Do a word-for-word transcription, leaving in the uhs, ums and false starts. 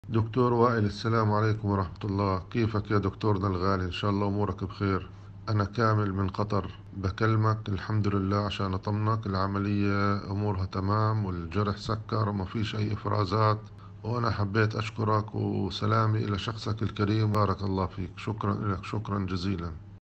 دكتور وائل، السلام عليكم ورحمة الله. كيفك يا دكتورنا الغالي؟ إن شاء الله أمورك بخير. أنا كامل من قطر بكلمك، الحمد لله، عشان أطمنك. العملية أمورها تمام والجرح سكر وما فيش أي إفرازات. وأنا حبيت أشكرك وسلامي إلى شخصك الكريم. بارك الله فيك. شكرا لك، شكرا جزيلا.